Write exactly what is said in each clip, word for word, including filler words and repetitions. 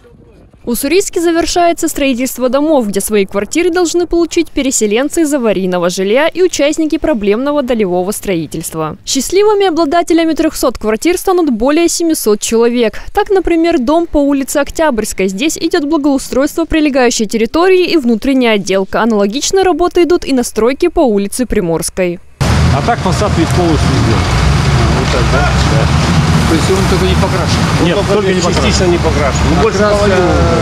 В Уссурийске завершается строительство домов, где свои квартиры должны получить переселенцы из аварийного жилья и участники проблемного долевого строительства. Счастливыми обладателями трёхсот квартир станут более семисот человек. Так, например, дом по улице Октябрьской. Здесь идет благоустройство прилегающей территории и внутренняя отделка. Аналогичные работы идут и на стройке по улице Приморской. А так фасад ведь полностью сделан. Вот так, да? Да. То есть он только не покрашен? Нет, он только не частично покрашен. не покрашен. Ну, больше половины.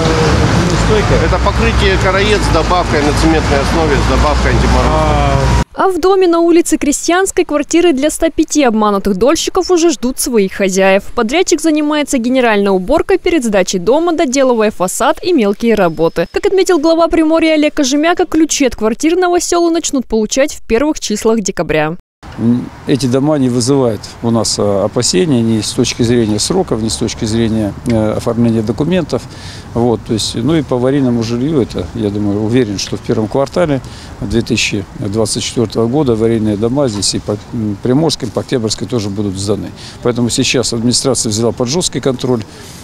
Это покрытие короед с добавкой на цементной основе, с добавкой антимороза. А в доме на улице Крестьянской квартиры для ста пяти обманутых дольщиков уже ждут своих хозяев. Подрядчик занимается генеральной уборкой перед сдачей дома, доделывая фасад и мелкие работы. Как отметил глава Приморья Олег Кожемяка, ключи от квартир новоселы начнут получать в первых числах декабря. Эти дома не вызывают у нас опасений ни с точки зрения сроков, ни с точки зрения оформления документов. Вот, то есть, ну и по аварийному жилью, это, я думаю, уверен, что в первом квартале две тысячи двадцать четвёртого года аварийные дома здесь и по Приморской, и по Октябрьской тоже будут сданы. Поэтому сейчас администрация взяла под жесткий контроль.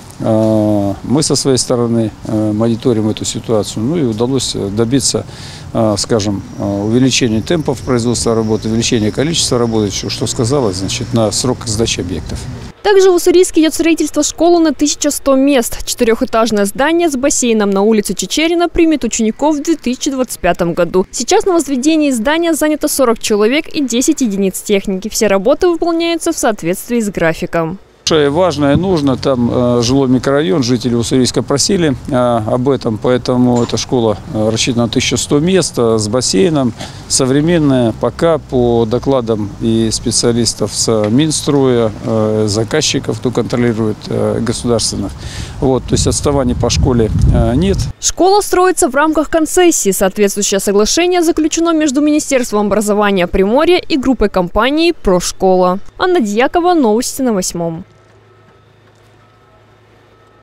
Мы со своей стороны мониторим эту ситуацию, ну и удалось добиться, скажем, увеличения темпов производства работы, увеличения количества работы, что сказалось, значит, на срок сдачи объектов. Также в Уссурийске идет строительство школы на тысячу сто мест. Четырехэтажное здание с бассейном на улице Чичерина примет учеников в две тысячи двадцать пятом году. Сейчас на возведении здания занято сорок человек и десять единиц техники. Все работы выполняются в соответствии с графиком. Важно и нужно, там э, жилой микрорайон, жители Уссурийска просили э, об этом, поэтому эта школа э, рассчитана на тысячу сто мест э, с бассейном, современная, пока по докладам и специалистов с Минстроя, э, заказчиков, кто контролирует э, государственных. Вот, то есть отставаний по школе э, нет. Школа строится в рамках концессии. Соответствующее соглашение заключено между Министерством образования Приморья и группой компаний «Прошкола». Анна Дьякова, новости на восьмом.